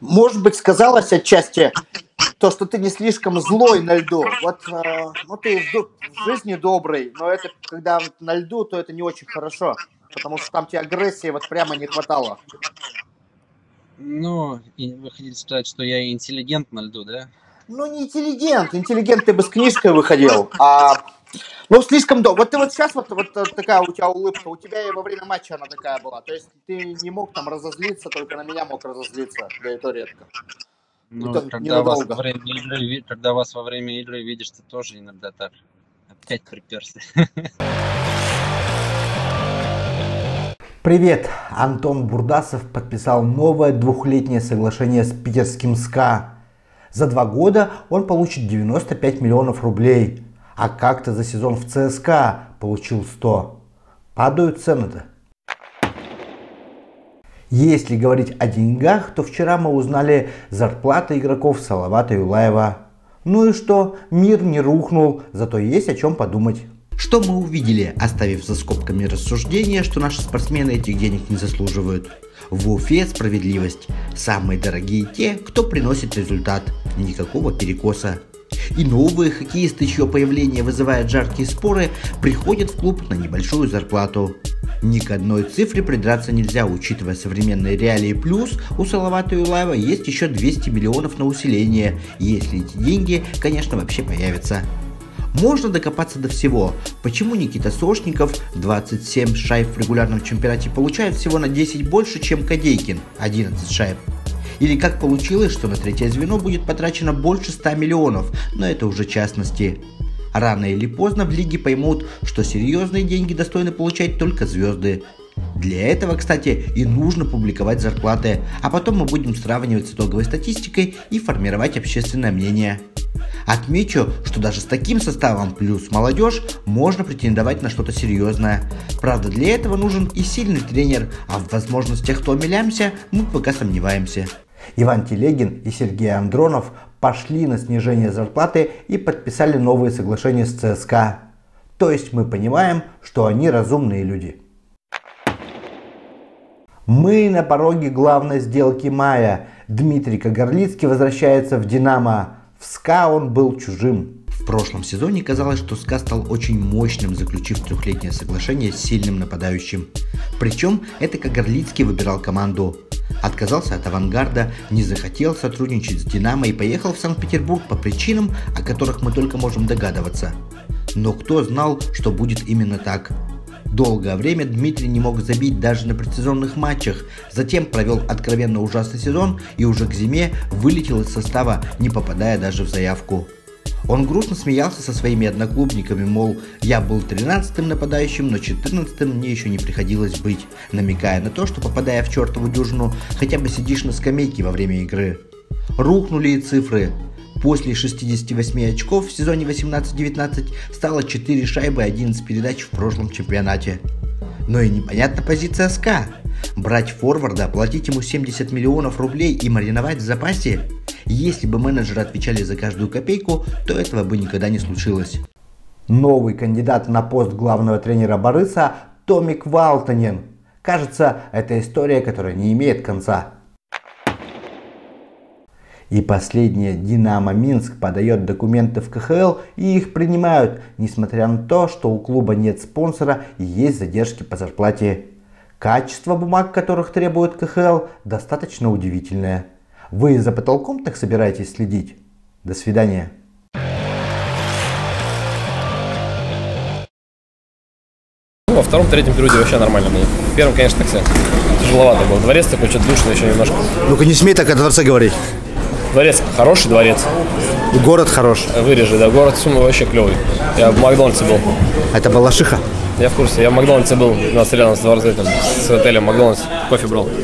Может быть, сказалось отчасти то, что ты не слишком злой на льду. Вот, ну, ты в жизни добрый, но это когда на льду, то это не очень хорошо, потому что там тебе агрессии вот прямо не хватало. Ну, и вы хотите сказать, что я интеллигент на льду, да? Ну, не интеллигент. Интеллигент ты бы с книжкой выходил. Ну, слишком долго. Вот ты вот сейчас вот такая у тебя улыбка. У тебя и во время матча она такая была. То есть ты не мог там разозлиться, только на меня мог разозлиться. Да и то редко. И Ну, то когда вас во ненадолго. время игры, когда вас во время игры видишь, ты тоже иногда так опять приперся. Привет! Антон Бурдасов подписал новое двухлетнее соглашение с питерским СКА. За 2 года он получит 95 миллионов рублей, а как-то за сезон в ЦСКА получил 100. Падают цены-то. Если говорить о деньгах, то вчера мы узнали зарплаты игроков Салавата Юлаева. Ну и что, мир не рухнул, зато есть о чем подумать. Что мы увидели, оставив за скобками рассуждения, что наши спортсмены этих денег не заслуживают? В Уфе справедливость. Самые дорогие те, кто приносит результат. Никакого перекоса. И новые хоккеисты, чье появление вызывает жаркие споры, приходят в клуб на небольшую зарплату. Ни к одной цифре придраться нельзя, учитывая современные реалии. Плюс у Салавата Юлаева есть еще 200 миллионов на усиление, если эти деньги, конечно, вообще появятся. Можно докопаться до всего. Почему Никита Сошников, 27 шайб в регулярном чемпионате, получает всего на 10 больше, чем Кадейкин, 11 шайб? Или как получилось, что на третье звено будет потрачено больше 100 миллионов, но это уже частности. Рано или поздно в лиге поймут, что серьезные деньги достойны получать только звезды. Для этого, кстати, и нужно публиковать зарплаты, а потом мы будем сравнивать с итоговой статистикой и формировать общественное мнение. Отмечу, что даже с таким составом плюс молодежь можно претендовать на что-то серьезное. Правда, для этого нужен и сильный тренер, а в возможностях Томми-Лямся мы пока сомневаемся. Иван Телегин и Сергей Андронов пошли на снижение зарплаты и подписали новые соглашения с ЦСКА. То есть мы понимаем, что они разумные люди. Мы на пороге главной сделки мая. Дмитрий Кагарлицкий возвращается в «Динамо». В СКА он был чужим. В прошлом сезоне казалось, что СКА стал очень мощным, заключив трехлетнее соглашение с сильным нападающим. Причем это Кагарлицкий выбирал команду. Отказался от «Авангарда», не захотел сотрудничать с «Динамо» и поехал в Санкт-Петербург по причинам, о которых мы только можем догадываться. Но кто знал, что будет именно так? Долгое время Дмитрий не мог забить даже на предсезонных матчах, затем провел откровенно ужасный сезон и уже к зиме вылетел из состава, не попадая даже в заявку. Он грустно смеялся со своими одноклубниками, мол, я был 13-м нападающим, но 14-м мне еще не приходилось быть, намекая на то, что попадая в чертову дюжину, хотя бы сидишь на скамейке во время игры. Рухнули и цифры. После 68 очков в сезоне 18-19 стало 4 шайбы и 11 передач в прошлом чемпионате. Но и непонятна позиция СКА. Брать форварда, платить ему 70 миллионов рублей и мариновать в запасе? Если бы менеджеры отвечали за каждую копейку, то этого бы никогда не случилось. Новый кандидат на пост главного тренера Бориса – Томик Валтанен. Кажется, это история, которая не имеет конца. И последнее, «Динамо Минск» подает документы в КХЛ и их принимают, несмотря на то, что у клуба нет спонсора и есть задержки по зарплате. Качество бумаг, которых требует КХЛ, достаточно удивительное. Вы за потолком так собираетесь следить? До свидания. Во втором-третьем периоде вообще нормально было. В первом, конечно, так тяжеловато было. Дворец такой, что-то душно еще немножко. Ну-ка не смей так о дворце говорить. Дворец хороший, дворец. Город хорош. Вырежи, да, город вообще клевый. Я в Макдональдсе был. Это Балашиха? Я в курсе, я в Макдональдсе был, у нас рядом с дворцом, с отелем Макдональдс, кофе брал.